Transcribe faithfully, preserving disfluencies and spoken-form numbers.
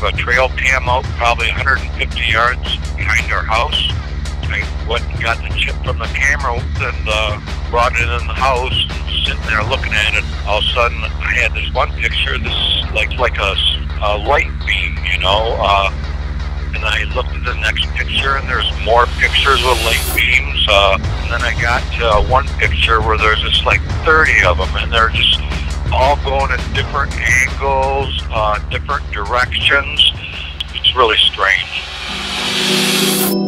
a trail cam out probably one hundred fifty yards behind our house. I went and got the chip from the camera and uh, brought it in the house, and sitting there looking at it. All of a sudden, I had this one picture, this like like a, a light beam, you know. Uh, and I looked at the next picture, and there's more pictures with light beams. Uh, and then I got to one picture where there's just like thirty of them, and they're just all going at different angles, uh, different directions. It's really strange.